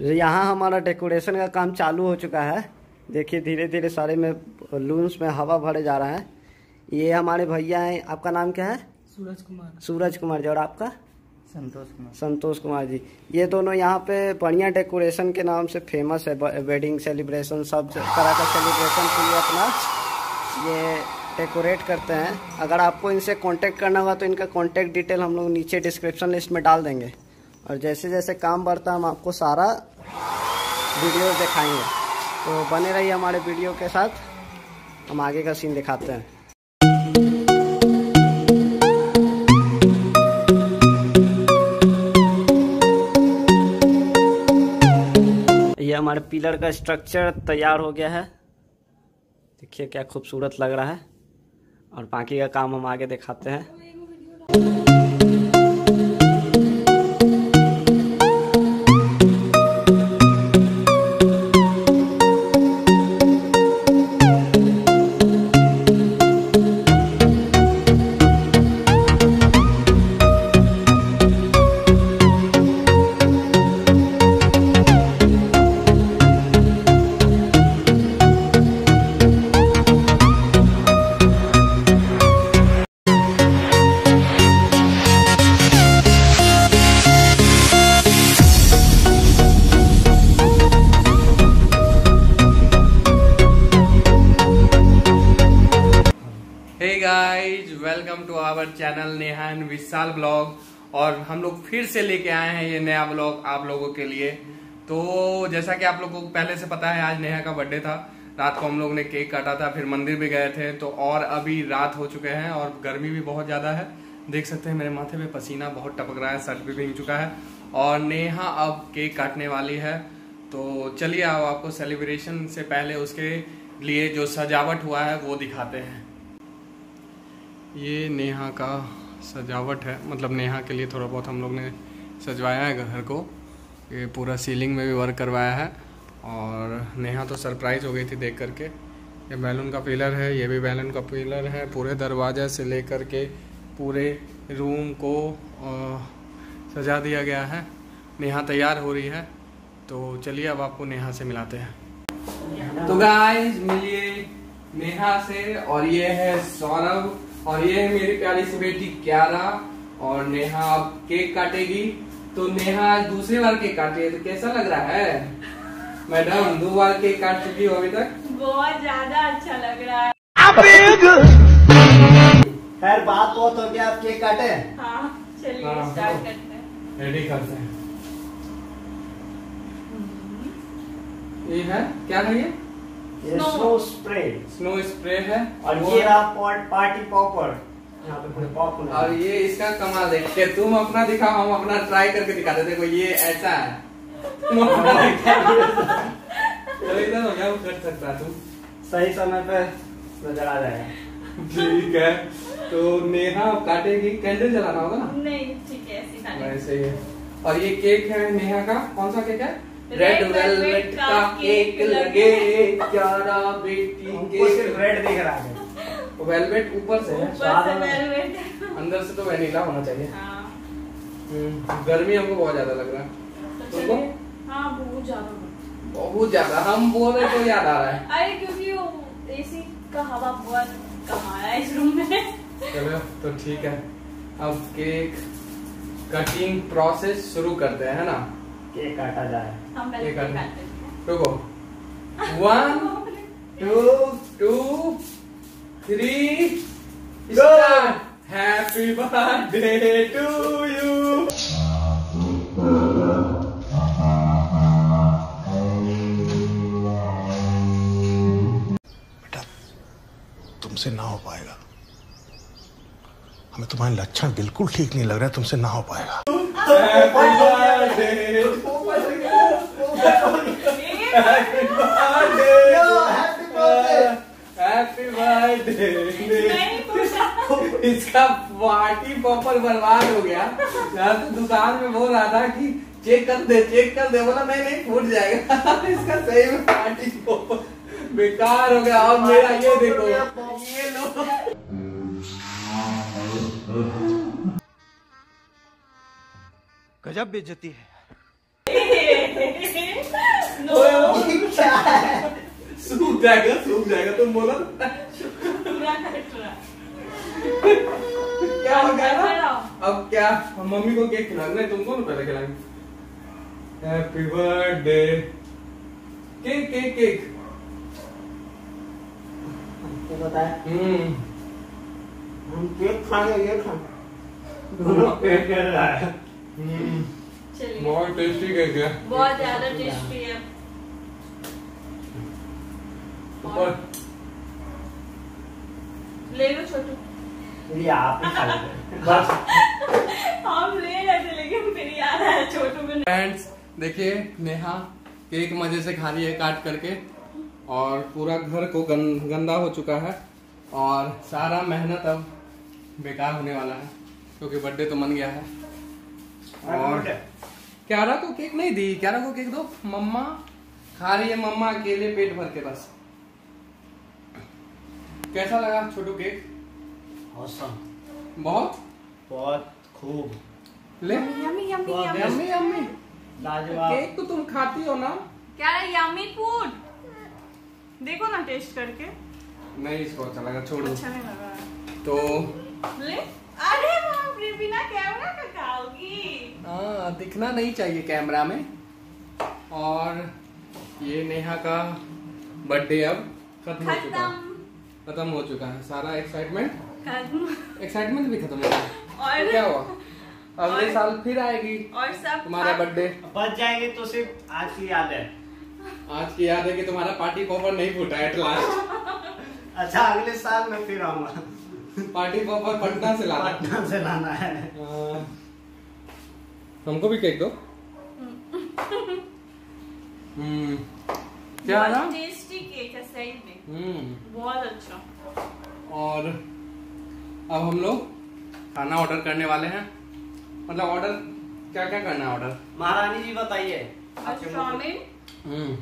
यहाँ हमारा डेकोरेशन का काम चालू हो चुका है। देखिए धीरे धीरे सारे में बलून्स में हवा भरे जा रहा है। ये हमारे भैया हैं। आपका नाम क्या है? सूरज कुमार। सूरज कुमार जी। और आपका? संतोष कुमार। संतोष कुमार जी। ये दोनों यहाँ पे बढ़िया डेकोरेशन के नाम से फेमस है। वेडिंग सेलिब्रेशन सब तरह का सेलिब्रेशन के लिए अपना ये डेकोरेट करते हैं। अगर आपको इनसे कांटेक्ट करना होगा तो इनका कांटेक्ट डिटेल हम लोग नीचे डिस्क्रिप्शन लिस्ट में डाल देंगे। और जैसे जैसे काम बढ़ता है हम आपको सारा वीडियो दिखाएंगे, तो बने रहिए हमारे वीडियो के साथ। हम आगे का सीन दिखाते हैं। ये हमारे पिलर का स्ट्रक्चर तैयार हो गया है। देखिए क्या खूबसूरत लग रहा है। और बाकी का काम हम आगे दिखाते हैं। Hey guys, welcome to our channel Neha and Vishal blog. और हम लोग फिर से लेके आए हैं ये नया ब्लॉग आप लोगों के लिए। तो जैसा कि आप लोगों को पहले से पता है, आज नेहा का बर्थडे था। रात को हम लोग ने केक काटा था, फिर मंदिर भी गए थे। तो और अभी रात हो चुके हैं और गर्मी भी बहुत ज्यादा है। देख सकते हैं मेरे माथे पे पसीना बहुत टपक रहा है, शर्ट भी भीग चुका है। और नेहा अब केक काटने वाली है। तो चलिए अब आपको सेलिब्रेशन से पहले उसके लिए जो सजावट हुआ है वो दिखाते हैं। ये नेहा का सजावट है, मतलब नेहा के लिए थोड़ा बहुत हम लोग ने सजवाया है घर को। ये पूरा सीलिंग में भी वर्क करवाया है। और नेहा तो सरप्राइज हो गई थी देख करके। ये बैलून का पिलर है, ये भी बैलून का पिलर है। पूरे दरवाजे से लेकर के पूरे रूम को सजा दिया गया है। नेहा तैयार हो रही है, तो चलिए अब आपको नेहा से मिलाते हैं। तो गाइस मिलिए नेहा से। और ये है सौरभ, और ये है मेरी प्यारी सी बेटी क्यारा। और नेहा अब केक काटेगी। तो नेहा आज दूसरी बार केक काटी है, तो कैसा लग रहा है मैडम? 2 बार केक काट चुकी हो अभी तक। बहुत ज्यादा अच्छा लग रहा है। खैर बात बहुत हो गया, आप केक काटे। हाँ चलिए स्टार्ट करते हैं। रेडी करते हैं। ये है क्या है? ये स्नो स्प्रे। स्नो स्प्रे है। और ये रहा पार्टी पॉपर। यहाँ पे पूरे पॉप। और ये इसका कमाल देखिए। तुम अपना दिखाओ, हम अपना ट्राई करके दिखाते। देखो ये ऐसा है। तुम अपना तो इधर हो गया, वो कर सकता है। तुम सही समय पे नजर आ जाएगा। ठीक है। तो नेहा काटेगी। कैंडल जलाना होगा ना? नहीं ठीक है, ऐसे खाने। वैसे ही है। और ये केक है नेहा का। कौन सा केक है? रेड वेलवेट का केक लगे क्यारा बेटी के। सिर्फ रेड दिख रहा है। वो वेलवेट ऊपर से है, ऊपर से वेलवेट, अंदर से तो वैनिला होना चाहिए। हाँ। गर्मी हमको बहुत ज्यादा लग रहा है। तो तुमको? हाँ बहुत ज्यादा। बहुत ज्यादा। हम बोल रहे तो याद आ रहा है। अरे क्योंकि वो एसी का हवा बहुत कम आ रहा है इस रूम में। चलो तो ठीक है, अब केक कटिंग प्रोसेस शुरू करते हैं, है ना? केक काटा जाए। हम पहले केक केक काटना। काटते हैं। रुको। 1 2 3 start. Happy birthday to you. बेटा तुमसे ना हो पाएगा। हमें तुम्हारे लक्षण बिल्कुल ठीक नहीं लग रहा है, तुमसे ना हो पाएगा। Happy birthday. इसका पार्टी पॉपर बर्बाद हो गया। यहाँ तो दुकान में बोल रहा था कि चेक कर दे। बोला नहीं फूट जाएगा। इसका सही में पार्टी पॉपर बेकार हो गया। और मेरा ये देखो, ये लो। गजब बेइज्जती है। नो सूख जाएगा तुम बोला पूरा खट रहा। क्या हो गया ना? अब क्या हम मम्मी को केक खिलाना है, तुमको ना पहले खिलाएंगे। Happy birthday. Cake cake cake तो बताया हम केक खाएंगे, ये खाएंगे दोनों केक कर रहा है। चलिए बहुत टेस्टी केक है। बहुत ज्यादा टेस्टी है। और ले लो छोटू। ये आप ही खा लीजिए बस। हम ले रहे थे लेकिन फिर याद आया छोटू को। फ्रेंड्स देखिए नेहा केक मजे से खा रही है काट करके, और पूरा घर को गंदा हो चुका है और सारा मेहनत अब बेकार होने वाला है क्योंकि बर्थडे तो मन गया है। और क्यारा को केक नहीं दी, क्यारा को केक दो। मम्मा खा रही है, मम्मा अकेले पेट भर के बस। कैसा लगा छोटू केक? ऑसम, बहुत बहुत खूब, ले यम्मी यम्मी बहुत यम्मी। Yummy yummy. लाजवाब। केक तो तुम खाती हो ना? क्या है यम्मी फूड? देखो ना टेस्ट करके। नहीं इसको अच्छा लगा, छोड़ दो। अच्छा नहीं लगा तो ले। अरे बाप रे, बिना कैमरा का खाओगी? हाँ दिखना नहीं चाहिए कैमरा में। और ये नेहा का बर्थडे अब खत्म हो चुका है। सारा एक्साइटमेंट भी खत्म हो गया। और तो क्या हुआ? अगले और- साल फिर आएगी और सब तुम्हारा बर्थडे। बच जाएंगे तो सिर्फ आज की याद है। आज की याद है कि तुम्हारा पार्टी पॉपर नहीं फूटा एट लास्ट। अच्छा अगले साल मैं फिर आऊंगा। पार्टी पॉपर पटना से लाना। पटना से लाना है। हमको भी केक दो। क्या ना? बहुत टेस्टी केक है सही में, बहुत अच्छा। और अब हम लोग खाना ऑर्डर करने वाले हैं। मतलब ऑर्डर क्या क्या करना है ऑर्डर? महारानी जी बताइए। चाउमीन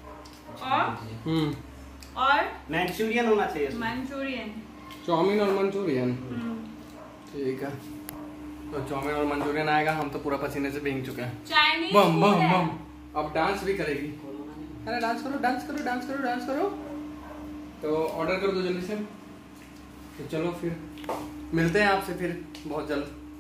और मैंचूरियन होना चाहिए इसमें। मंचूरियन। चाउमीन और मंचूरियन। ठीक है, तो चाउमीन और मंचूरियन आएगा। हम तो पूरा पसीने से भीग चुके हैं। चाइनीज बम फूड बम है। बम। अब डांस भी करेगी। अरे डांस करो डांस करो डांस करो डांस करो। तो ऑर्डर कर दो जल्दी से। तो चलो फिर मिलते हैं आपसे फिर बहुत जल्द।